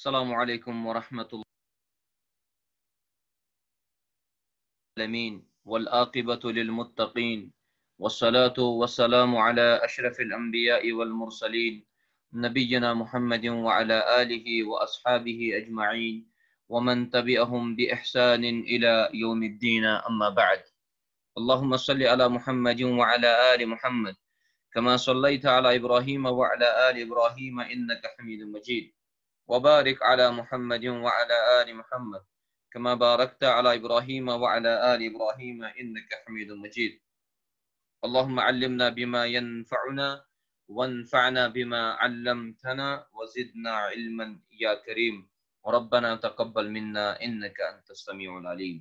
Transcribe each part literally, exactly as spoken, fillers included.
السلام علیکم ورحمۃ العالمین والعاقبۃ للمتقین والصلاة والسلام علی اشرف الانبیاء والمرسلین نبینا محمد وعلی آلہ واصحابہ اجمعین ومن تبعهم بإحسان الى یوم الدین اما بعد اللهم صل على محمد وعلى آل محمد كما صليت على إبراهيم وعلى آل إبراهيم إنك حميد مجيد وبارك على محمد وعلى آل محمد كما باركت على إبراهيم وعلى آل إبراهيم إنك حميد مجيد اللهم علمنا بما ينفعنا وانفعنا بما علمتنا وزدنا علما يا كريم ربنا تقبل منا إنك أنت السميع العليم۔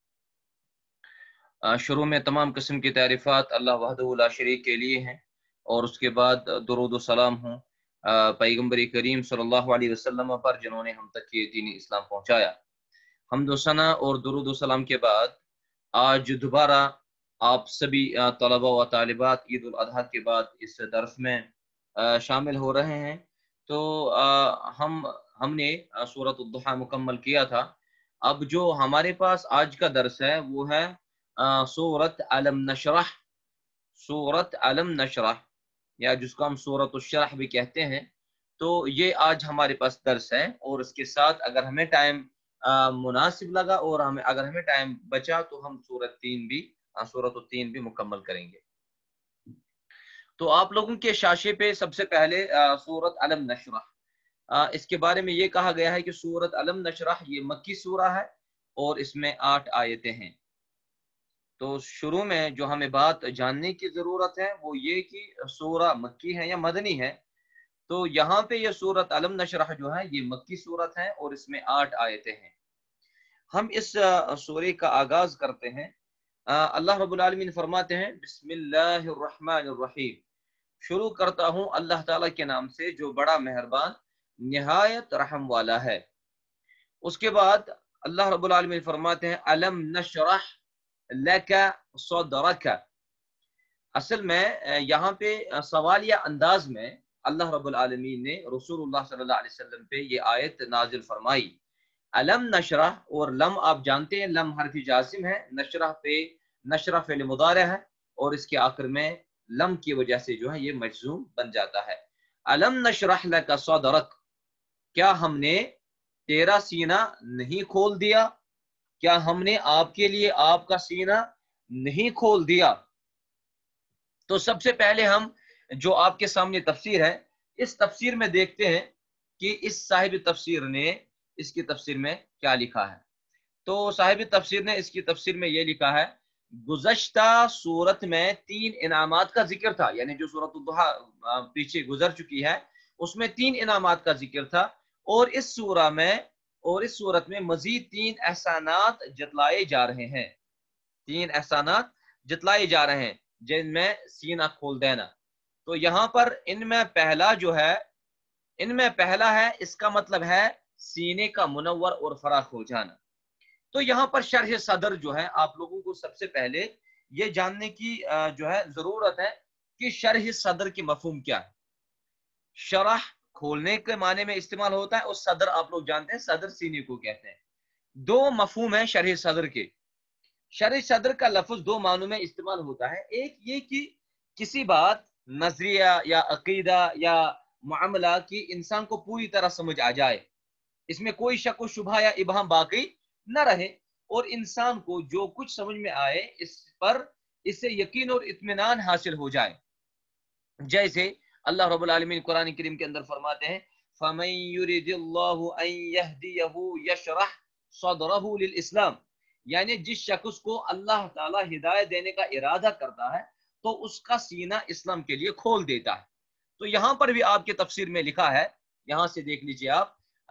شروع میں تمام قسم کی تعریفات اللہ وحدہ لا شریک کے لیے ہیں، اور اس کے بعد درود و سلام ہوں پیغمبر کریم صلی اللہ علیہ وسلم پر جنہوں نے ہم تک یہ دین اسلام پہنچایا۔ حمد و ثنا اور درود و سلام کے بعد آج دوبارہ آپ سبھی طلبہ و طالبات عید الاضحیٰ کے بعد اس درس میں شامل ہو رہے ہیں۔ تو ہم ہم نے سورۃ الضحیٰ مکمل کیا تھا۔ اب جو ہمارے پاس آج کا درس ہے وہ ہے سورۃ علم نشرح، سورۃ علم نشرح یا جس کو ہم سورۃ الشرح بھی کہتے ہیں۔ تو یہ آج ہمارے پاس درس ہے، اور اس کے ساتھ اگر ہمیں ٹائم مناسب لگا اور ہمیں اگر ہمیں ٹائم بچا تو ہم سورۃ تین بھی سورۃ التین بھی مکمل کریں گے۔ تو آپ لوگوں کے شاشے پہ سب سے پہلے سورۃ علم نشرح، اس کے بارے میں یہ کہا گیا ہے کہ سورۃ علم نشرح یہ مکی سورہ ہے اور اس میں آٹھ آیتیں ہیں۔ تو شروع میں جو ہمیں بات جاننے کی ضرورت ہے وہ یہ کہ سورہ مکی ہے یا مدنی ہے۔ تو یہاں پہ یہ سورۃ علم نشرح جو ہے یہ مکی سورت ہے اور اس میں آٹھ آیتیں ہیں۔ ہم اس سورے کا آغاز کرتے ہیں۔ اللہ رب العالمین فرماتے ہیں بسم اللہ الرحمن الرحیم، شروع کرتا ہوں اللہ تعالیٰ کے نام سے جو بڑا مہربان نہایت رحم والا ہے۔ اس کے بعد اللہ رب العالمین فرماتے ہیں علم نشرح لک صدرک۔ اصل میں یہاں پہ سوالیہ انداز میں اللہ رب العالمین نے رسول اللہ صلی اللہ علیہ وسلم پہ یہ آیت نازل فرمائی۔ علم نشرح، اور لم آپ جانتے ہیں لم حرف جازم ہے، نشرح پہ نشرح فعل مضارع ہے اور اس کے آخر میں لم کی وجہ سے جو ہے یہ مجزوم بن جاتا ہے۔ علم نشرح لک صدرک، کیا ہم نے تیرا سینہ نہیں کھول دیا؟ کیا ہم نے آپ کے لیے آپ کا سینہ نہیں کھول دیا؟ تو سب سے پہلے ہم جو آپ کے سامنے تفسیر ہے اس تفسیر میں دیکھتے ہیں کہ اس صاحب تفسیر نے اس کی تفسیر میں کیا لکھا ہے۔ تو صاحب تفسیر نے اس کی تفسیر میں یہ لکھا ہے گزشتہ سورت میں تین انعامات کا ذکر تھا، یعنی جو سورۃ الضحیٰ پیچھے گزر چکی ہے اس میں تین انعامات کا ذکر تھا، اور اس سورہ میں اور اس سورت میں مزید تین احسانات جتلائے جا رہے ہیں، تین احسانات جتلائے جا رہے ہیں جن میں سینہ کھول دینا۔ تو یہاں پر ان میں پہلا جو ہے ان میں پہلا ہے اس کا مطلب ہے سینے کا منور اور فراخ ہو جانا۔ تو یہاں پر شرح صدر جو ہے آپ لوگوں کو سب سے پہلے یہ جاننے کی جو ہے ضرورت ہے کہ شرح صدر کی مفہوم کیا ہے۔ شرح کھولنے کے معنی میں استعمال ہوتا ہے اور صدر آپ لوگ جانتے ہیں صدر سینے کو کہتے ہیں۔ دو مفہوم ہیں شرح صدر کے۔ شرح صدر کا لفظ دو معنوں میں استعمال ہوتا ہے، ایک یہ کہ کسی بات نظریہ یا عقیدہ یا معاملہ کی انسان کو پوری طرح سمجھ آ جائے، اس میں کوئی شک و شبہ یا ابہام باقی نہ رہے، اور انسان کو جو کچھ سمجھ میں آئے اس پر اس سے یقین اور اطمینان حاصل ہو جائے۔ جیسے اللہ رب العالمین قرآن کریم کے اندر فرماتے ہیں فَمَن يُرِدِ اللَّهُ أَن يَهْدِيَهُ يَشْرَحْ صَدْرَهُ لِلْإِسْلَامِ، یعنی جس شخص کو اللہ تعالیٰ ہدایت دینے کا ارادہ کرتا ہے تو اس کا سینہ اسلام کے لیے کھول دیتا ہے۔ تو یہاں پر بھی آپ کے تفسیر میں لکھا ہے، یہاں سے دیکھ لیجئے آپ،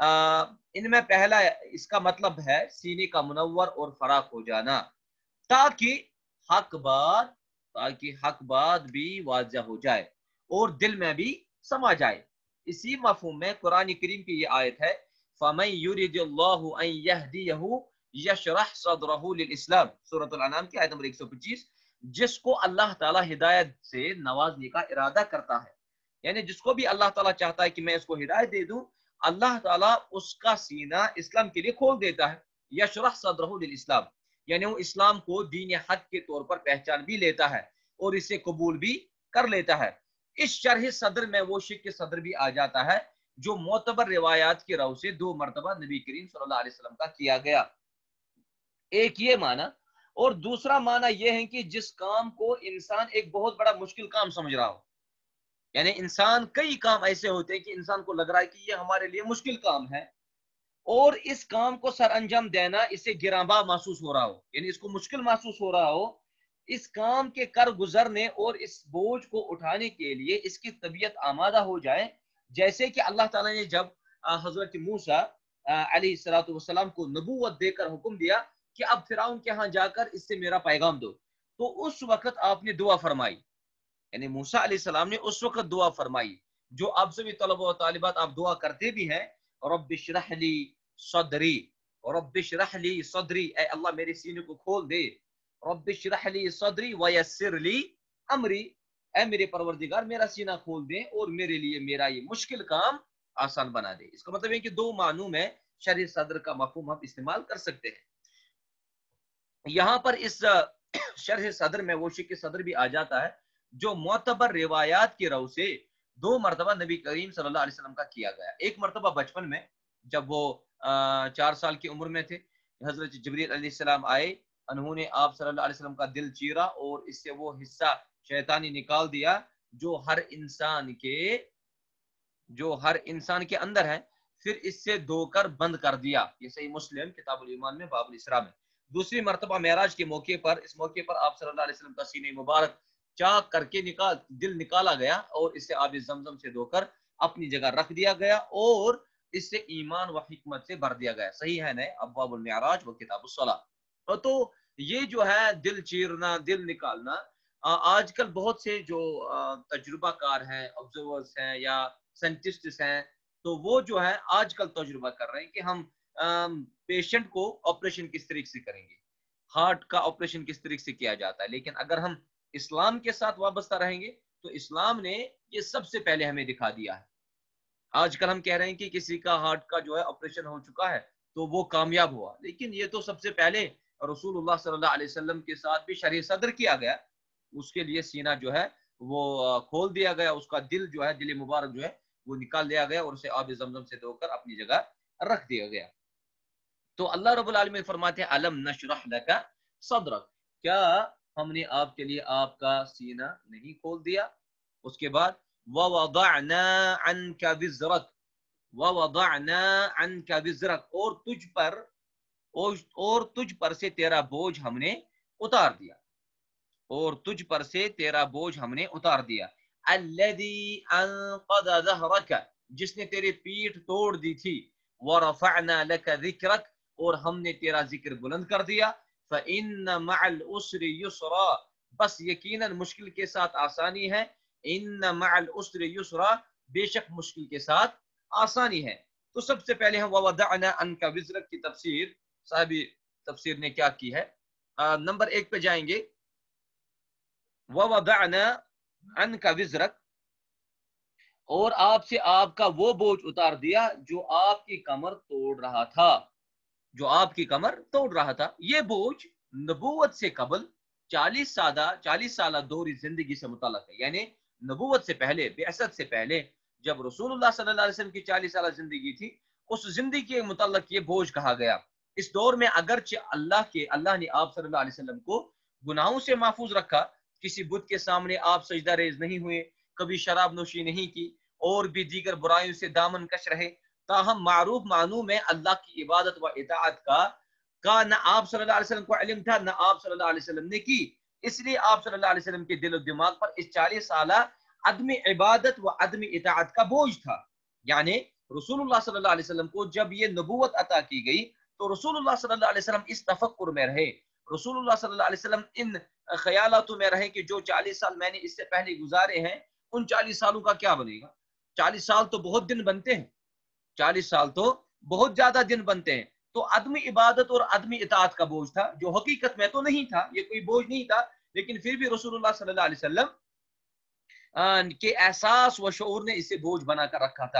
ان میں پہلا اس کا مطلب ہے سینے کا منور اور فراخ ہو جانا، تاکہ حق بات تاکہ حق بات بھی واضح ہو جائے اور دل میں بھی سما جائے۔ اسی مفہوم میں قرآن کریم کی یہ آیت ہے فَمَن يُرِدِ اللَّهُ أَن يَهْدِيَهُ يَشْرَحْ صَدْرَهُ لِلْإِسْلَامِ، سورۃ الانعام کی آیت نمبر ایک سو پچیس، جس کو اللہ تعالیٰ ہدایت سے نوازنے کا ارادہ کرتا ہے، یعنی جس کو بھی اللہ تعالیٰ چاہتا ہے کہ میں اس کو ہدایت دے دوں، اللہ تعالیٰ اس کا سینہ اسلام کے لیے کھول دیتا ہے. یشرح صدرہ للاسلام، یعنی وہ اسلام کو دین حق کے طور پر پہچان بھی لیتا ہے اور اسے قبول بھی کر لیتا ہے. اس شرح صدر میں وہ شق صدر بھی آ جاتا ہے جو معتبر روایات کی رو سے دو مرتبہ نبی کریم صلی اللہ علیہ وسلم کا کیا گیا. ایک یہ معنی، اور دوسرا معنی یہ ہے کہ جس کام کو انسان ایک بہت بڑا مشکل کام سمجھ رہا ہو. یعنی انسان کئی کام ایسے ہوتے ہیں کہ انسان کو لگ رہا ہے کہ یہ ہمارے لیے مشکل کام ہے، اور اس کام کو سر انجام دینا اسے گرانبہ محسوس ہو رہا ہو، یعنی اس کو مشکل محسوس ہو رہا ہو. اس کام کے کر گزرنے اور اس بوجھ کو اٹھانے کے لیے اس کی طبیعت آمادہ ہو جائے. جیسے کہ اللہ تعالیٰ نے جب حضرت موسیٰ علیہ الصلوۃ والسلام کو نبوت دے کر حکم دیا کہ اب فرعون کے ہاں جا کر اس سے میرا پیغام دو، تو اس وقت آپ نے دعا فرمائی. یعنی موسیٰ علیہ السلام نے اس وقت دعا فرمائی جو اب سے بھی طلبہ و طالبات آپ دعا کرتے بھی ہیں، رب اشرح لی صدری، رب اشرح لی صدری، اے اللہ میرے سینے کو کھول دے. رب اشرح لی صدری ویسر لی امری، اے میرے پروردگار میرا سینہ کھول دے اور میرے لیے میرا یہ مشکل کام آسان بنا دے. اس کا مطلب ہے کہ دو معنوں میں شرح صدر کا مفہوم ہم استعمال کر سکتے ہیں. یہاں پر اس شرح صدر میں وہ شق صدر بھی آ جاتا ہے جو معتبر روایات کی رو سے دو مرتبہ نبی کریم صلی اللہ علیہ وسلم کا کیا گیا. ایک مرتبہ بچپن میں جب وہ چار سال کی عمر میں تھے، حضرت جبریل علیہ السلام آئے، انہوں نے آپ صلی اللہ علیہ وسلم کا دل چیرا اور اس سے وہ حصہ شیطانی نکال دیا جو ہر انسان کے جو ہر انسان کے اندر ہے، پھر اس سے دھو کر بند کر دیا. یہ صحیح مسلم کتاب الایمان میں باب الاسراء میں. دوسری مرتبہ معراج کے موقع پر اس موقع پر آپ صلی اللہ علیہ وسلم کا سینہ مبارک چاک کر کے نکال دل نکالا گیا اور اس سے آب زمزم سے دھو کر اپنی جگہ رکھ دیا گیا اور اس سے ایمان و حکمت سے بھر دیا گیا. صحیح ہے نا ابواب المعراج و کتاب الصلاۃ. تو یہ جو ہے دل چیرنا، دل نکالنا، آج کل بہت سے جو تجربہ کار ہیں، آبزرورز ہیں یا سائنٹسٹس ہیں، تو وہ جو ہے آج کل تجربہ کر رہے ہیں کہ ہم پیشنٹ کو آپریشن کس طریقے سے کریں گے، ہارٹ کا آپریشن کس طریقے سے کیا جاتا ہے. لیکن اگر ہم اسلام کے ساتھ وابستہ رہیں گے تو اسلام نے یہ سب سے پہلے ہمیں دکھا دیا ہے. آج کل ہم کہہ رہے ہیں کہ کسی کا ہارٹ کا جو ہے آپریشن ہو چکا ہے تو وہ کامیاب ہوا، لیکن یہ تو سب سے پہلے رسول اللہ صلی اللہ علیہ وسلم کے ساتھ بھی شرح صدر کیا گیا. اس کے لیے سینہ جو ہے وہ کھول دیا گیا، اس کا دل جو ہے دل مبارک جو ہے وہ نکال دیا گیا اور اسے آب زمزم سے دھو کر اپنی جگہ رکھ دیا گیا. تو اللہ رب العالمین فرماتے ہیں الم نشرح لک صدرک، کیا ہم نے آپ کے لیے آپ کا سینہ نہیں کھول دیا. اس کے بعد ووضعنا عنک وزرک، ووضعنا عنک وزرک، اور تجھ پر اور تجھ پر سے تیرا بوجھ ہم نے اتار دیا، اور تجھ پر سے تیرا بوجھ ہم نے اتار دیا. الذی انقض ظہرک، جس نے تیری پیٹھ توڑ دی تھی. ورفعنا لک ذکرک، اور ہم نے تیرا ذکر بلند کر دیا. فإن مع العسر یسرا، بس یقیناً مشکل کے ساتھ آسانی ہے. ان مع العسر یسرا، بے شک مشکل کے ساتھ آسانی ہے. تو سب سے پہلے ہم ووضعنا عنک وزرک کی تفسیر صاحبی تفسیر نے کیا کی ہے. نمبر ایک پہ جائیں گے، ووضعنا عنک وزرک، اور آپ سے آپ کا وہ بوجھ اتار دیا جو آپ کی کمر توڑ رہا تھا، جو آپ کی کمر توڑ رہا تھا. یہ بوجھ نبوت سے قبل چالیس سالہ چالیس سالہ دوری زندگی سے متعلق ہے. یعنی نبوت سے پہلے، بعثت سے پہلے جب رسول اللہ صلی اللہ علیہ وسلم کی چالیس سالہ زندگی تھی، اس زندگی کے متعلق یہ بوجھ کہا گیا. اس دور میں اگرچہ اللہ کے اللہ نے آپ صلی اللہ علیہ وسلم کو گناہوں سے محفوظ رکھا، کسی بت کے سامنے آپ سجدہ ریز نہیں ہوئے، کبھی شراب نوشی نہیں کی، اور بھی دیگر برائیوں سے دامن کش رہے، تاہم معروف معنوں میں اللہ کی عبادت و اطاعت کا کا نہ آپ صلی اللہ علیہ وسلم کو علم تھا، نہ آپ صلی اللہ علیہ وسلم نے کی. اس لیے آپ صلی اللہ علیہ وسلم کے دل و دماغ پر اس چالیس سالہ عدم عبادت و عدم اطاعت کا بوجھ تھا. یعنی رسول اللہ صلی اللہ علیہ وسلم کو جب یہ نبوت عطا کی گئی تو رسول اللہ صلی اللہ علیہ وسلم اس تفکر میں رہے، رسول اللہ صلی اللہ علیہ وسلم ان خیالاتوں میں رہے کہ جو چالیس سال میں نے اس سے پہلے گزارے ہیں ان چالیس سالوں کا کیا بنے گا. چالیس سال تو بہت دن بنتے ہیں، چالیس سال تو بہت زیادہ دن بنتے ہیں. تو عدم عبادت اور عدم اطاعت کا بوجھ تھا، جو حقیقت میں تو نہیں تھا، یہ کوئی بوجھ نہیں تھا، لیکن پھر بھی رسول اللہ صلی اللہ علیہ وسلم کے احساس و شعور نے اسے بوجھ بنا کر رکھا تھا.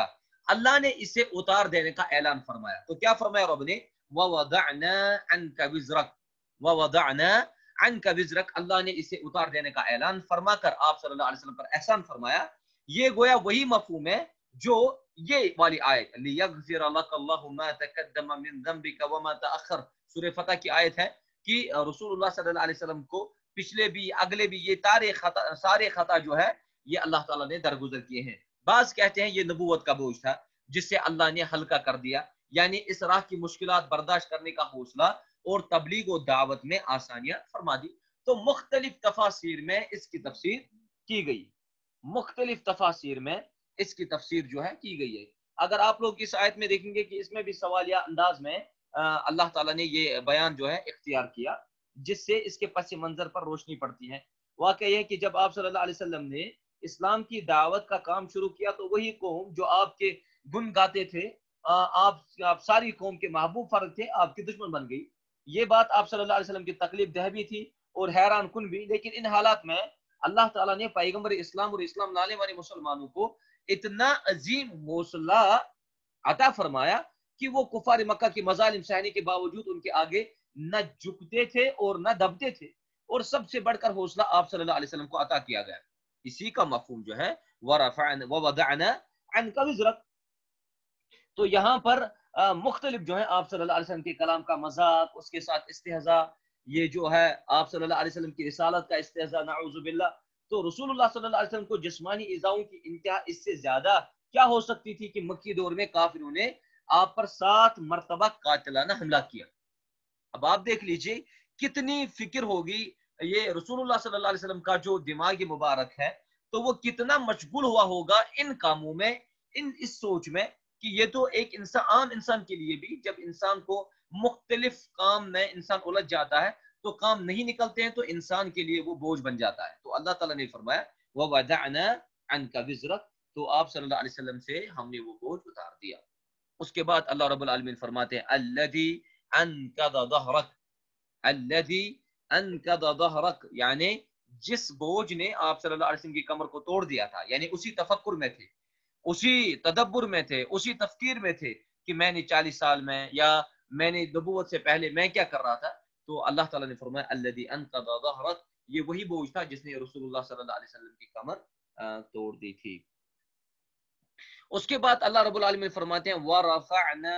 اللہ نے اسے اتار دینے کا اعلان فرمایا. تو کیا فرمایا رب نے؟ وَوَضَعْنَا عَنْكَ وِزْرَكَ وَوَضَعْنَا عَنْكَ وِزْرَكَ. اللہ نے اسے اتار دینے کا اعلان فرما کر آپ صلی اللہ علیہ وسلم پر احسان فرمایا. یہ گویا وہی مفہوم ہے جو یہ والی آیت لِيَغْفِرَ لَكَ اللَّهُ مَا تَقَدَّمَ مِن ذَنبِكَ وَمَا تَأَخَّرَ سورہ فتح کی آیت ہے کہ رسول اللہ صلی اللہ علیہ وسلم کو پچھلے بھی اگلے بھی یہ تارے خطا سارے خطا جو ہے یہ اللہ تعالیٰ نے درگزر کیے ہیں. بعض کہتے ہیں یہ نبوت کا بوجھ تھا جس سے اللہ نے ہلکا کر دیا، یعنی اس راہ کی مشکلات برداشت کرنے کا حوصلہ اور تبلیغ و دعوت میں آسانیاں فرما دی. تو مختلف تفاسیر میں اس کی تفسیر کی گئی مختلف تفاسیر میں اس کی تفسیر جو ہے کی گئی ہے. اگر آپ لوگ اس آیت میں دیکھیں گے کہ اس میں بھی سوالیہ انداز میں اللہ تعالیٰ نے یہ بیان جو ہے اختیار کیا جس سے اس کے پس منظر پر روشنی پڑتی ہے. واقعہ یہ کہ جب آپ صلی اللہ علیہ وسلم نے اسلام کی دعوت کا کام شروع کیا تو وہی قوم جو آپ کے گن گاتے تھے آپ آپ ساری قوم کے محبوب فرد تھے آپ کی دشمن بن گئی. یہ بات آپ صلی اللہ علیہ وسلم کی تکلیف دہ بھی تھی اور حیران کن بھی. لیکن ان حالات میں اللہ تعالیٰ نے پیغمبر اسلام اور اسلام لانے والے مسلمانوں کو اتنا عظیم حوصلہ عطا فرمایا کہ وہ کفار مکہ کی مظالم سہنے کے باوجود ان کے آگے نہ جھکتے تھے اور نہ دبتے تھے. اور سب سے بڑھ کر حوصلہ آپ صلی اللہ علیہ وسلم کو عطا کیا گیا. اسی کا مفہوم جو ہے وَرَفَعْنَا وَوَضَعْنَا عَنْكَ وِزْرَكَ. تو یہاں پر مختلف جو ہے آپ صلی اللہ علیہ وسلم کے کلام کا مذاق، اس کے ساتھ استہزاء، یہ جو ہے آپ صلی اللہ علیہ وسلم کی رسالت کا استہزاء نعوذ باللہ. تو رسول اللہ صلی اللہ علیہ وسلم کو جسمانی ایذاؤں کی انتہا اس سے زیادہ کیا ہو سکتی تھی کہ مکی دور میں کافروں نے آپ پر سات مرتبہ قاتلانہ حملہ کیا. اب آپ دیکھ لیجئے کتنی فکر ہوگی یہ رسول اللہ صلی اللہ علیہ وسلم کا جو دماغ مبارک ہے تو وہ کتنا مشغول ہوا ہوگا ان کاموں میں، ان اس سوچ میں کہ یہ تو ایک انسان عام انسان کے لیے بھی جب انسان کو مختلف کام میں انسان الجھ جاتا ہے تو کام نہیں نکلتے ہیں تو انسان کے لیے وہ بوجھ بن جاتا ہے. تو اللہ تعالیٰ نے فرمایا وَوَضَعْنَا عَنْكَ وِزْرَكَ. تو آپ صلی اللہ علیہ وسلم سے ہم نے وہ بوجھ اتار دیا. اس کے بعد اللہ رب العالمین فرماتے ہیں الَّذِي أَنْقَضَ ظَهْرَكَ الَّذِي أَنْقَضَ ظَهْرَكَ، یعنی جس بوجھ نے آپ صلی اللہ علیہ وسلم کی کمر کو توڑ دیا تھا. یعنی اسی تفکر میں تھے، اسی تدبر میں تھے، اسی تفکیر میں تھے کہ میں نے چالیس سال میں یا میں نے نبوت سے پہلے میں کیا کر رہا تھا. تو اللہ تعالیٰ نے فرمایا الَّذِي أَنْقَضَ ظَهْرَكَ، یہ وہی بوجھ تھا جس نے رسول اللہ صلی اللہ علیہ وسلم کی کمر توڑ دی تھی. اس کے بعد اللہ رب العالمین فرماتے ہیں وَرَفَعْنَا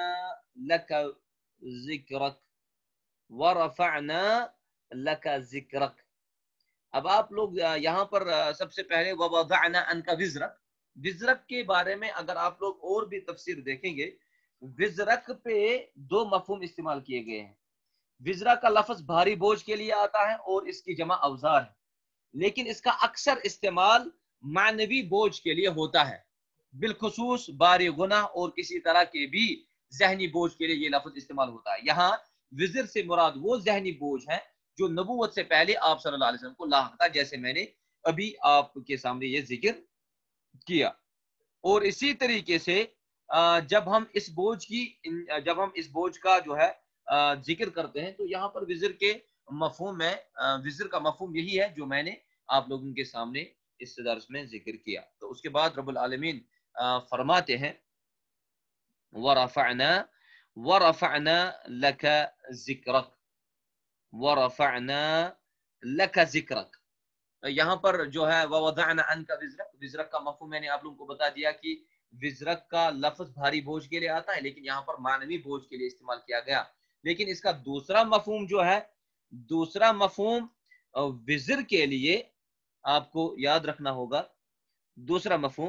لَكَ ذِكْرَكَ وَرَفَعْنَا لَكَ ذِكْرَكَ. اب آپ لوگ یہاں پر سب سے پہلے وَوَضَعْنَا عَنْكَ وِزْرَكَ، وزرک کے بارے میں اگر آپ لوگ اور بھی تفسیر دیکھیں گے وزرک پہ دو مفہوم استعمال کیے گئے ہیں. وزرا کا لفظ بھاری بوجھ کے لیے آتا ہے اور اس کی جمع اوزار ہے، لیکن اس کا اکثر استعمال معنوی بوجھ کے لیے ہوتا ہے، بالخصوص باری گناہ اور کسی طرح کے بھی ذہنی بوجھ کے لیے یہ لفظ استعمال ہوتا ہے. یہاں وزر سے مراد وہ ذہنی بوجھ ہے جو نبوت سے پہلے آپ صلی اللہ علیہ وسلم کو لاحق تھا، جیسے میں نے ابھی آپ کے سامنے یہ ذکر کیا. اور اسی طریقے سے جب ہم اس بوجھ کی جب ہم اس بوجھ کا جو ہے ذکر کرتے ہیں تو یہاں پر وزر کے مفہوم میں وزر کا مفہوم یہی ہے جو میں نے آپ لوگوں کے سامنے اس درس میں ذکر کیا. تو اس کے بعد رب العالمین فرماتے ہیں وَرَفَعْنَا وَرَفَعْنَا لَكَ ذِكْرَكَ وَرَفَعْنَا لَكَ ذِكْرَكَ. یہاں پر جو ہے وَوَضَعْنَا عَنْكَ وِزْرَكَ، وزرک کا مفہوم میں نے آپ لوگوں کو بتا دیا کہ وزرک کا لفظ بھاری بوجھ کے لیے آتا ہے لیکن یہاں پر معنوی بوجھ کے لیے استعمال کیا گیا. لیکن اس کا دوسرا مفہوم جو ہے دوسرا مفہوم وزر کے لیے آپ کو یاد رکھنا ہوگا. دوسرا مفہوم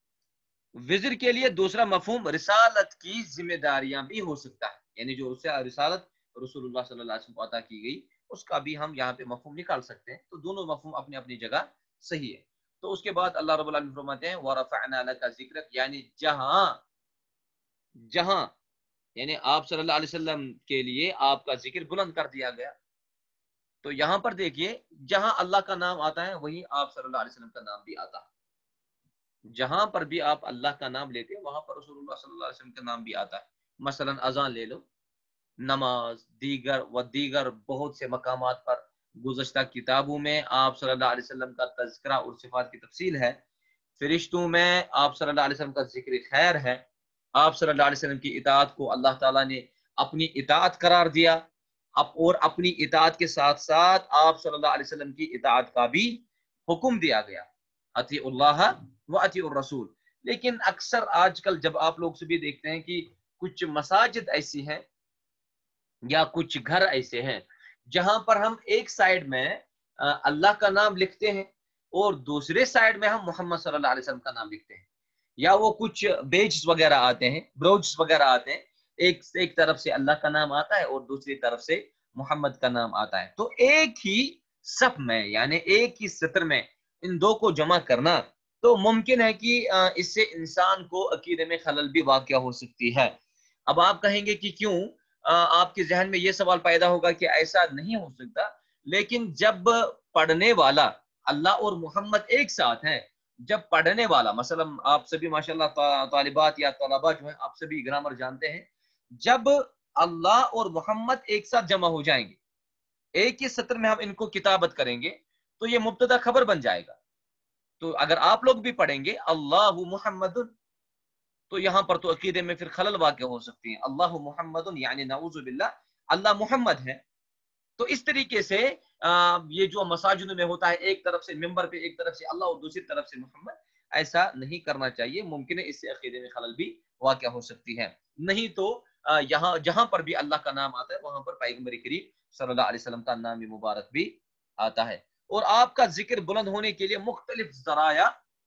وزر کے لیے دوسرا مفہوم رسالت کی ذمہ داریاں بھی ہو سکتا ہے، یعنی جو رسالت رسول اللہ صلی اللہ علیہ وسلم کو عطا کی گئی اس کا بھی ہم یہاں پہ مفہوم نکال سکتے ہیں. تو دونوں مفہوم اپنی اپنی جگہ صحیح ہے. تو اس کے بعد اللہ رب العالمین فرماتے ہیں وَرَفَعْنَا لَكَ ذِكْرَكَ، یعنی جہاں جہاں یعنی آپ صلی اللہ علیہ وسلم کے لیے آپ کا ذکر بلند کر دیا گیا. تو یہاں پر دیکھیے جہاں اللہ کا نام آتا ہے وہیں آپ صلی اللہ علیہ وسلم کا نام بھی آتا ہے. جہاں پر بھی آپ اللہ کا نام لیتے ہیں وہاں پر رسول اللہ صلی اللہ علیہ وسلم کا نام بھی آتا ہے. مثلا اذان لے لو، نماز، دیگر و دیگر بہت سے مقامات پر گزشتہ کتابوں میں آپ صلی اللہ علیہ وسلم کا تذکرہ اور صفات کی تفصیل ہے. فرشتوں میں آپ صلی اللہ علیہ وسلم کا ذکر خیر ہے. آپ صلی اللہ علیہ وسلم کی اطاعت کو اللہ تعالیٰ نے اپنی اطاعت قرار دیا، اور اپنی اطاعت کے ساتھ ساتھ آپ صلی اللہ علیہ وسلم کی اطاعت کا بھی حکم دیا گیا، اطیعوا اللہ و اطیعوا الرسول۔ لیکن اکثر آج کل جب آپ لوگ سے بھی دیکھتے ہیں کہ کچھ مساجد ایسی ہیں یا کچھ گھر ایسے ہیں جہاں پر ہم ایک سائڈ میں اللہ کا نام لکھتے ہیں اور دوسرے سائڈ میں ہم محمد صلی اللہ علیہ وسلم کا نام لکھتے ہیں، یا وہ کچھ بیجز وغیرہ آتے ہیں، بروچز وغیرہ آتے ہیں، ایک ایک طرف سے اللہ کا نام آتا ہے اور دوسری طرف سے محمد کا نام آتا ہے، تو ایک ہی صف میں یعنی ایک ہی سطر میں ان دو کو جمع کرنا تو ممکن ہے کہ اس سے انسان کو عقیدے میں خلل بھی واقع ہو سکتی ہے۔ اب آپ کہیں گے کہ کیوں؟ آپ کے ذہن میں یہ سوال پیدا ہوگا کہ ایسا نہیں ہو سکتا، لیکن جب پڑھنے والا اللہ اور محمد ایک ساتھ ہیں، جب پڑھنے والا مثلا آپ سبھی ماشاءاللہ طالبات یا طلباء جو ہیں آپ سبھی گرامر جانتے ہیں، جب اللہ اور محمد ایک ساتھ جمع ہو جائیں گے، ایک ہی سطر میں ہم ان کو کتابت کریں گے تو یہ مبتدا خبر بن جائے گا۔ تو اگر آپ لوگ بھی پڑھیں گے اللہ محمد، تو یہاں پر تو عقیدے میں پھر خلل واقع ہو سکتی ہیں، اللہ محمد یعنی نعوذ باللہ اللہ محمد ہے۔ تو اس طریقے سے یہ جو مساجد میں ہوتا ہے ایک طرف سے ممبر پہ ایک طرف سے اللہ اور دوسری طرف سے محمد، ایسا نہیں کرنا چاہیے، ممکن ہے اس سے عقیدے میں خلل بھی واقع ہو سکتی ہے۔ نہیں تو یہاں جہاں پر بھی اللہ کا نام آتا ہے وہاں پر پیغمبر کریم صلی اللہ علیہ وسلم کا نام مبارک بھی آتا ہے، اور آپ کا ذکر بلند ہونے کے لیے مختلف ذرائع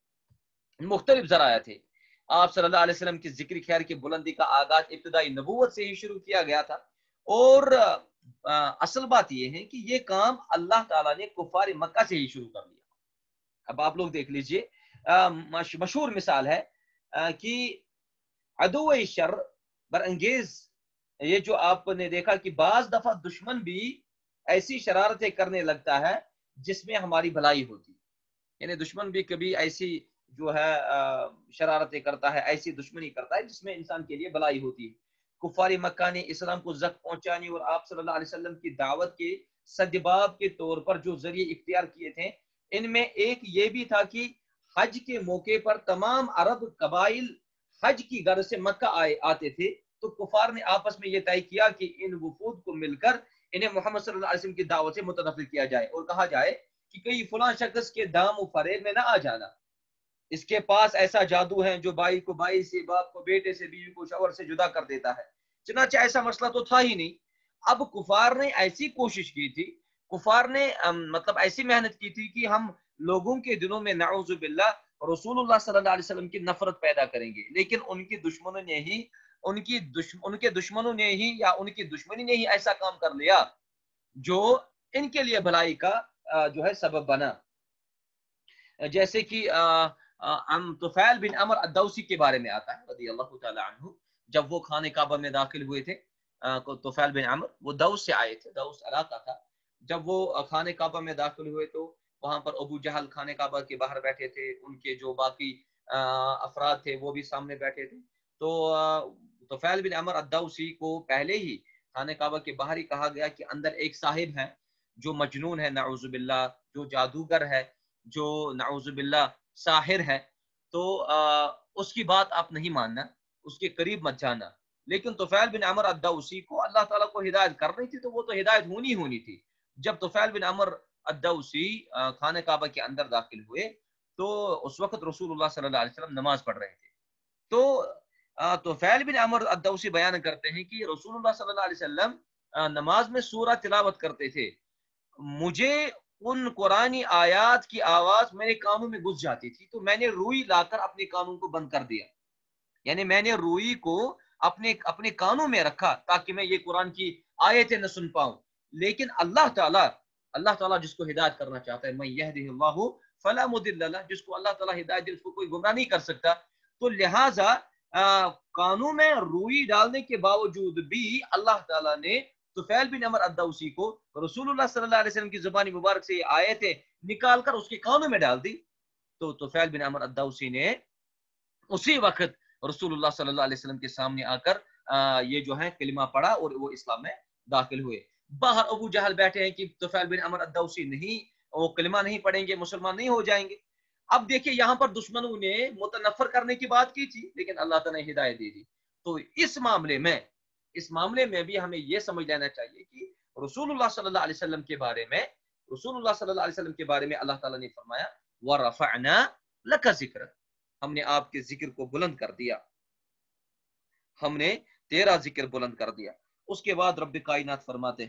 مختلف ذرائع تھے۔ آپ صلی اللہ علیہ وسلم کی ذکر خیر کی بلندی کا آغاز ابتدائی نبوت سے ہی شروع کیا گیا تھا، اور اصل بات یہ ہے کہ یہ کام اللہ تعالیٰ نے کفار مکہ سے ہی شروع کر لیا۔ اب آپ لوگ دیکھ لیجئے، مشہور مثال ہے کہ عدو شر برانگیز، یہ جو آپ نے دیکھا کہ بعض دفعہ دشمن بھی ایسی شرارتیں کرنے لگتا ہے جس میں ہماری بھلائی ہوتی، یعنی دشمن بھی کبھی ایسی جو ہے شرارتیں کرتا ہے، ایسی دشمنی کرتا ہے جس میں انسان کے لیے بھلائی ہوتی ہے۔ کفار مکہ نے اسلام کو زخم پہنچانے اور آپ صلی اللہ علیہ وسلم کی دعوت کے سدباب کے طور پر جو ذریعے اختیار کیے تھے، ان میں ایک یہ بھی تھا کہ حج کے موقع پر تمام عرب قبائل حج کی غرض سے مکہ آئے آتے تھے، تو کفار نے آپس میں یہ طے کیا کہ ان وفود کو مل کر انہیں محمد صلی اللہ علیہ وسلم کی دعوت سے متنفر کیا جائے اور کہا جائے کہ کئی فلاں شخص کے دام و فریب میں نہ آ جانا، اس کے پاس ایسا جادو ہے جو بھائی کو بھائی سے، باپ کو بیٹے سے، بیوی کو شوہر سے جدا کر دیتا ہے۔ چنانچہ ایسا مسئلہ تو تھا ہی نہیں۔ اب کفار نے ایسی کوشش کی تھی، کفار نے مطلب ایسی محنت کی تھی کہ ہم لوگوں کے دلوں میں نعوذ باللہ رسول اللہ صلی اللہ علیہ وسلم کی نفرت پیدا کریں گے، لیکن ان کی دشمنوں نے ہی ان کی دشمن ان کے دشمنوں نے ہی یا ان کی دشمنی نے ہی ایسا کام کر لیا جو ان کے لیے بھلائی کا جو ہے سبب بنا۔ جیسے کہ طفیل بن عمر الدوسی کے بارے میں آتا ہے رضی اللہ تعالی عنہ، جب وہ خانہ کعبہ میں داخل ہوئے تھے، طفیل بن عمر وہ دوس سے آئے تھے، دوس علاقہ تھا، جب وہ خانہ کعبہ میں داخل ہوئے تو وہاں پر ابو جہل خانہ کعبہ کے باہر بیٹھے تھے، ان کے جو باقی افراد تھے وہ بھی سامنے بیٹھے تھے، تو طفیل بن عمر الدوسی کو پہلے ہی خانہ کعبہ کے باہر ہی کہا گیا کہ اندر ایک صاحب ہے جو مجنون ہے نعوذ باللہ، جو جادوگر ہے، جو نعوذ باللہ ساحر ہے، تو اس کی بات آپ نہیں ماننا، اس کے قریب مت جانا۔ لیکن طفیل بن عمر الدوسی کو اللہ تعالیٰ کو ہدایت کرنی تھی تو وہ تو ہدایت ہونی ہونی تھی۔ جب طفیل بن عمر الدوسی خانہ کعبہ کے اندر داخل ہوئے تو اس وقت رسول اللہ صلی اللہ علیہ وسلم نماز پڑھ رہے تھے، تو طفیل بن عمر الدوسی بیان کرتے ہیں کہ رسول اللہ صلی اللہ علیہ وسلم نماز میں سورہ تلاوت کرتے تھے، مجھے ان قرآنی آیات کی آواز میرے کانوں میں گھس جاتی تھی، تو میں نے روئی لا کر اپنے کانوں کو بند کر دیا، یعنی میں نے روئی کو اپنے اپنے کانوں میں رکھا تاکہ میں یہ قرآن کی آیتیں نہ سن پاؤں۔ لیکن اللہ تعالیٰ اللہ تعالیٰ جس کو ہدایت کرنا چاہتا ہے، من یہدہ اللہ فلا مضل لہ، جس کو اللہ تعالیٰ ہدایت دے اس کو کوئی گمراہ نہیں کر سکتا، تو لہٰذا کانوں میں روئی ڈالنے کے باوجود بھی اللہ تعالیٰ نے طفیل بن عمر الدوسی کو رسول اللہ صلی اللہ علیہ وسلم کی زبانی مبارک سے یہ آیتیں نکال کر اس کے کانوں میں ڈال دی، تو طفیل بن عمر الدوسی نے اسی وقت رسول اللہ صلی اللہ علیہ وسلم کے سامنے آ کر یہ جو ہے کلمہ پڑھا اور وہ اسلام میں داخل ہوئے۔ باہر ابو جہل بیٹھے ہیں کہ طفیل بن عمر الدوسی نہیں، وہ کلمہ نہیں پڑھیں گے، مسلمان نہیں ہو جائیں گے۔ اب دیکھیں یہاں پر دشمنوں نے متنفر کرنے کی بات کی تھی، لیکن اللہ تعالیٰ نے ہدایت دے دی. تو اس معاملے میں اس معاملے میں بھی ہمیں یہ سمجھ لینا چاہیے کہ رسول اللہ صلی اللہ علیہ وسلم کے بارے میں رسول اللہ صلی اللہ علیہ وسلم کے بارے میں اللہ تعالیٰ نے فرمایا وَرَفَعْنَا لَكَ ذِكْرَ، ہم نے آپ کے ذکر کو بلند کر دیا، ہم نے تیرا ذکر بلند کر دیا. اس کے بعد رب کائنات فرماتے ہیں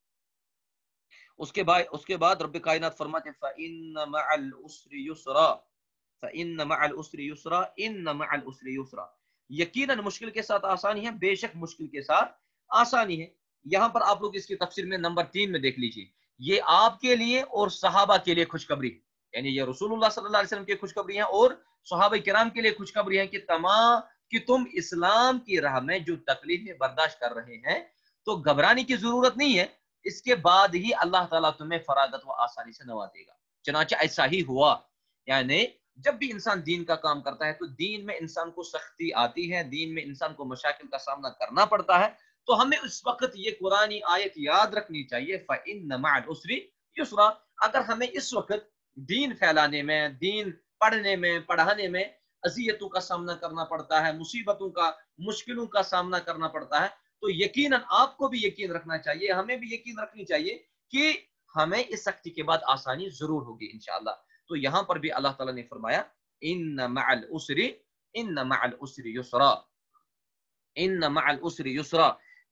اس کے بعد اس کے بعد رب کائنات فرماتے ہیں فَإِنَّ مَعَ الْعُسْرِ يُسْرًا فَإِنَّ مَعَ الْعُسْرِ يُسْرًا إِنَّ مَعَ الْعُسْرِ يُسْرًا، یقیناً مشکل کے ساتھ آسانی ہے، بے شک مشکل کے ساتھ آسانی ہے. یہاں پر آپ لوگ اس کی تفسیر میں نمبر تین میں دیکھ لیجیے، یہ آپ کے لیے اور صحابہ کے لیے خوشخبری، یعنی یہ رسول اللہ صلی اللہ علیہ وسلم کی خوشخبری ہے اور صحابہ کرام کے لیے خوشخبری ہے کہ تمام کہ تم اسلام کی راہ میں جو تکلیفیں برداشت کر رہے ہیں تو گھبرانے کی ضرورت نہیں ہے، اس کے بعد ہی اللہ تعالیٰ تمہیں فراغت و آسانی سے نوازے گا. چنانچہ ایسا ہی ہوا، یعنی جب بھی انسان دین کا کام کرتا ہے تو دین میں انسان کو سختی آتی ہے، دین میں انسان کو مشاکل کا سامنا کرنا پڑتا ہے، تو ہمیں اس وقت یہ قرآنی آیت یاد رکھنی چاہیے فَإِنَّ مَعَ الْعُسْرِ يُسْرًا. اگر ہمیں اس وقت دین پھیلانے میں، دین پڑھنے میں، پڑھانے میں اذیتوں کا سامنا کرنا پڑتا ہے، مصیبتوں کا، مشکلوں کا سامنا کرنا پڑتا ہے، تو یقیناً آپ کو بھی یقین رکھنا چاہیے، ہمیں بھی یقین رکھنی چاہیے کہ ہمیں اس سختی کے بعد آسانی ضرور ہوگی انشاءاللہ. تو یہاں پر بھی اللہ تعالیٰ نے فرمایا ان مع العسر ان مع العسر یسرا ان مع العسر یسرا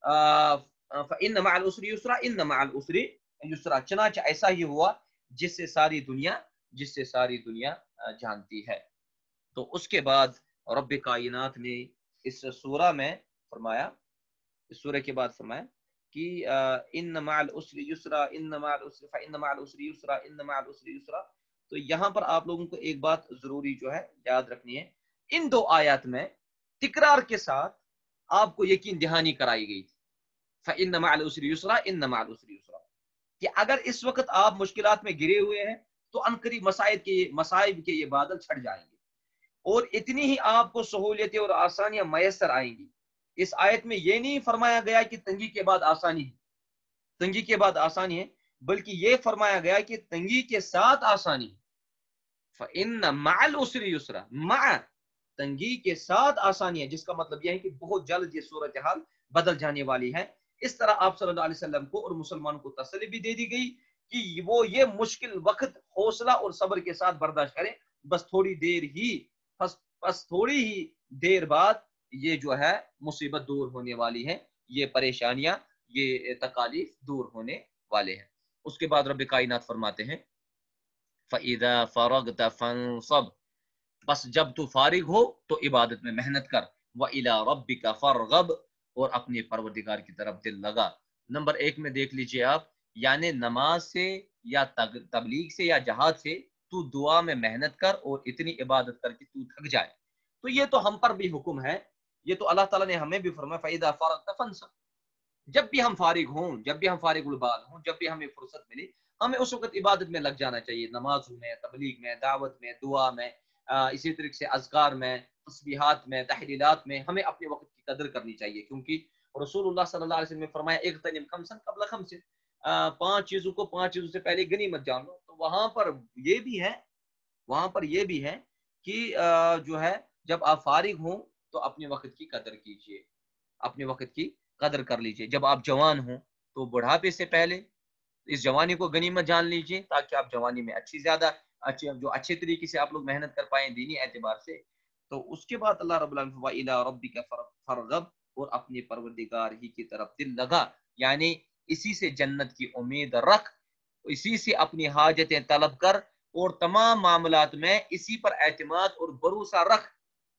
فان مع العسر یسرا ان مع العسر یسرا. چنانچہ ایسا ہی ہوا جس سے ساری دنیا جس سے ساری دنیا جانتی ہے. تو اس کے بعد رب کائنات نے اس سورہ میں فرمایا اس سورہ کے بعد فرمایا کہ ان مع العسر یسرا ان مع العسر فان مع العسر یسرا ان مع العسر یسرا. تو یہاں پر آپ لوگوں کو ایک بات ضروری جو ہے یاد رکھنی ہے، ان دو آیات میں تکرار کے ساتھ آپ کو یقین دہانی کرائی گئی تھی فَإِنَّ مَعَ الْعُسْرِ يُسْرًا إِنَّ مَعَ الْعُسْرِ يُسْرًا، کہ اگر اس وقت آپ مشکلات میں گرے ہوئے ہیں تو عنقریب مصائب کے مصائب کے یہ بادل چھٹ جائیں گے اور اتنی ہی آپ کو سہولیتیں اور آسانیاں میسر آئیں گی. اس آیت میں یہ نہیں فرمایا گیا کہ تنگی کے بعد آسانی ہے تنگی کے بعد آسانی ہے بلکہ یہ فرمایا گیا کہ تنگی کے ساتھ آسانی. فَإِنَّ مَعَ الْعُسْرِ يُسْرًا، مع تنگی کے ساتھ آسانی ہے، جس کا مطلب یہ ہے کہ بہت جلد یہ صورتحال بدل جانے والی ہے. اس طرح آپ صلی اللہ علیہ وسلم کو اور مسلمانوں کو تسلی بھی دے دی گئی کہ وہ یہ مشکل وقت حوصلہ اور صبر کے ساتھ برداشت کریں، بس تھوڑی دیر ہی بس, بس تھوڑی ہی دیر بعد یہ جو ہے مصیبت دور ہونے والی ہے، یہ پریشانیاں یہ تکالیف دور ہونے والے ہیں. اس کے بعد رب کائنات فرماتے ہیں فَإِذَا فَرَغْتَ فَانصَبْ، بس جب تو فارغ ہو تو عبادت میں محنت کر، وَإِلَىٰ رَبِّكَ فَارْغَب، اور اپنے پروردگار کی طرف دل لگا. نمبر ایک میں دیکھ لیجئے آپ، یعنی نماز سے یا تبلیغ سے یا جہاد سے تو دعا میں محنت کر اور اتنی عبادت کر کے تو تھک جائے. تو یہ تو ہم پر بھی حکم ہے، یہ تو اللہ تعالیٰ نے ہمیں بھی فرمایا فَإِذَا فَرَغْتَ فَانصَبْ، جب بھی ہم فارغ ہوں، جب بھی ہم فارغ البال ہوں، جب بھی ہمیں فرصت ملی ہمیں اس وقت عبادت میں لگ جانا چاہیے، نماز میں، تبلیغ میں، دعوت میں، دعا میں، اسی طریقے سے اذکار میں، تسبیحات میں، تحلیلات میں ہمیں اپنے وقت کی قدر کرنی چاہیے، کیونکہ رسول اللہ صلی اللہ علیہ وسلم نے فرمایا اغتنم خمسا قبل خمس، پانچ چیزوں کو پانچ چیزوں سے پہلے غنیمت جان لو. تو وہاں پر یہ بھی ہے وہاں پر یہ بھی ہے کہ جو ہے جب آپ فارغ ہوں تو اپنے وقت کی قدر کیجیے، اپنے وقت کی قدر کر لیجیے. جب آپ جوان ہوں تو بڑھاپے سے پہلے اس جوانی کو غنیمت جان لیجیے تاکہ آپ جوانی میں اچھی زیادہ اچھے جو اچھے طریقے سے آپ لوگ محنت کر پائیں دینی اعتبار سے. تو اس کے بعد اللہ رب العالمین وَإِلَىٰ رَبِّكَ فَارْغَب، اور اپنے پروردگار ہی کی طرف دل لگا، یعنی اسی سے جنت کی امید رکھ، اسی سے اپنی حاجتیں طلب کر اور تمام معاملات میں اسی پر اعتماد اور بھروسہ رکھ.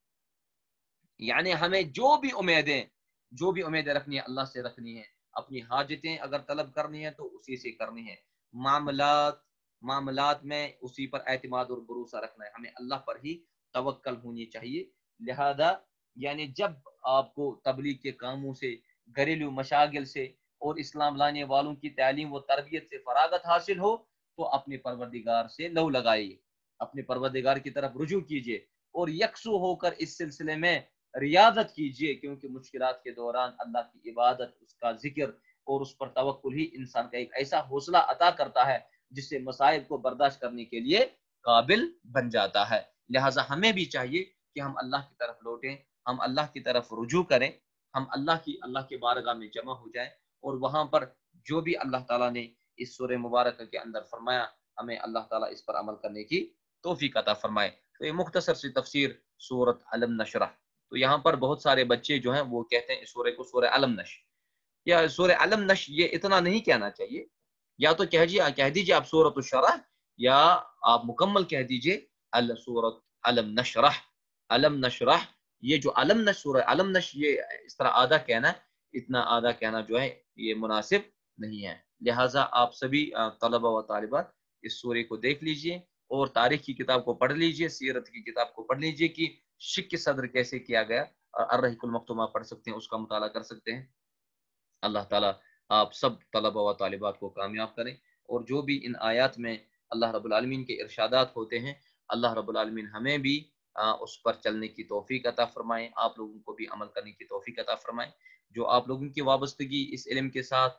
یعنی ہمیں جو بھی امیدیں جو بھی امیدیں رکھنی ہے اللہ سے رکھنی ہے، اپنی حاجتیں اگر طلب کرنی ہے تو اسی سے کرنی ہے، معاملات معاملات میں اسی پر اعتماد اور بھروسہ رکھنا ہے، ہمیں اللہ پر ہی توکل ہونی چاہیے. لہذا یعنی جب آپ کو تبلیغ کے کاموں سے، گھریلو مشاغل سے اور اسلام لانے والوں کی تعلیم و تربیت سے فراغت حاصل ہو تو اپنے پروردگار سے لو لگائیے، اپنے پروردگار کی طرف رجوع کیجیے اور یکسو ہو کر اس سلسلے میں ریاضت کیجیے، کیونکہ مشکلات کے دوران اللہ کی عبادت، اس کا ذکر اور اس پر توکل ہی انسان کا ایک ایسا حوصلہ عطا کرتا ہے جس سے مصائب کو برداشت کرنے کے لیے قابل بن جاتا ہے۔ لہٰذا ہمیں بھی چاہیے کہ ہم اللہ کی طرف لوٹیں، ہم اللہ کی طرف رجوع کریں، ہم اللہ کی اللہ کے بارگاہ میں جمع ہو جائیں، اور وہاں پر جو بھی اللہ تعالیٰ نے اس سورہ مبارکہ کے اندر فرمایا ہمیں اللہ تعالیٰ اس پر عمل کرنے کی توفیق عطا فرمائے۔ تو یہ مختصر سی تفسیر سورۃ علم نشرح۔ تو یہاں پر بہت سارے بچے جو ہیں وہ کہتے ہیں اس سورہ کو سورہ علم نش، یا سورہ علم نش، یہ اتنا نہیں کہنا چاہیے، یا تو کہہ کہہ دیجیے آپ سورۃ الشرح، یا آپ مکمل کہہ دیجیے سورۃ علم نشرح، علم نشرح۔ یہ جو علم نش سورہ علم نش، یہ اس طرح آدھا کہنا ہے، اتنا آدھا کہنا جو ہے یہ مناسب نہیں ہے۔ لہٰذا آپ سبھی طلبہ و طالبات اس سورے کو دیکھ لیجئے، اور تاریخ کی کتاب کو پڑھ لیجئے، سیرت کی کتاب کو پڑھ لیجئے کہ شق صدر کیسے کیا گیا، اور الرحیق المختوم آپ پڑھ سکتے ہیں، اس کا مطالعہ کر سکتے ہیں۔ اللہ تعالیٰ آپ سب طلبہ و طالبات کو کامیاب کریں، اور جو بھی ان آیات میں اللہ رب العالمین کے ارشادات ہوتے ہیں، اللہ رب العالمین ہمیں بھی اس پر چلنے کی توفیق عطا فرمائیں، آپ لوگوں کو بھی عمل کرنے کی توفیق عطا فرمائیں۔ جو آپ لوگوں کی وابستگی اس علم کے ساتھ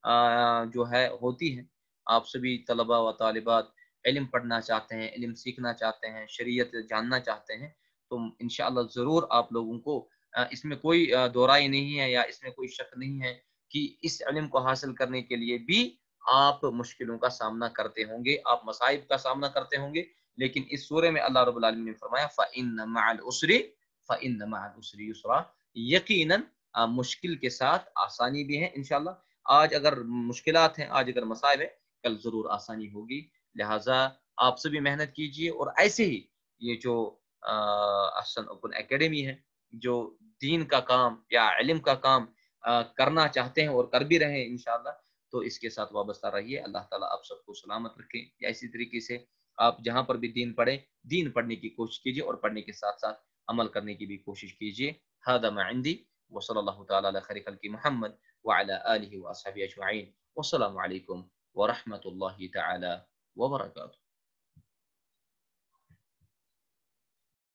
جو ہے ہوتی ہے، آپ سبھی طلبہ و طالبات علم پڑھنا چاہتے ہیں، علم سیکھنا چاہتے ہیں، شریعت جاننا چاہتے ہیں، تو انشاءاللہ ضرور آپ لوگوں کو اس میں کوئی دو رائے نہیں ہے، یا اس میں کوئی شک نہیں ہے کہ اس علم کو حاصل کرنے کے لیے بھی آپ مشکلوں کا سامنا کرتے ہوں گے، آپ مصائب کا سامنا کرتے ہوں گے، لیکن اس سورے میں اللہ رب العالمین نے فرمایا فَإِنَّ مَعَ الْعُسْرِ فَإِنَّ مَعَ الْعُسْرِ يُسْرًا، یقیناً مشکل کے ساتھ آسانی بھی ہے انشاءاللہ۔ آج اگر مشکلات ہیں، آج اگر مصائب ہے، کل ضرور آسانی ہوگی۔ لہٰذا آپ سے بھی محنت کیجئے، اور ایسے ہی یہ جو احسن اوپن اکیڈمی ہے، جو دین کا کام یا علم کا کام کرنا چاہتے ہیں اور کر بھی رہے ہیں انشاءاللہ، تو اس کے ساتھ وابستہ رہیے۔ اللہ تعالیٰ آپ سب کو سلامت رکھے۔ یا اسی طریقے سے آپ جہاں پر بھی دین پڑھیں، دین پڑھنے کی کوشش کیجئے، اور پڑھنے کے ساتھ ساتھ عمل کرنے کی بھی کوشش کیجئے۔ ھذا ما عندي وصلی اللہ تعالی علی خیر خلق محمد وعلی آلہ واصحابہ اجمعین، والسلام علیکم ورحمۃ اللہ تعالی وبرکاتہ۔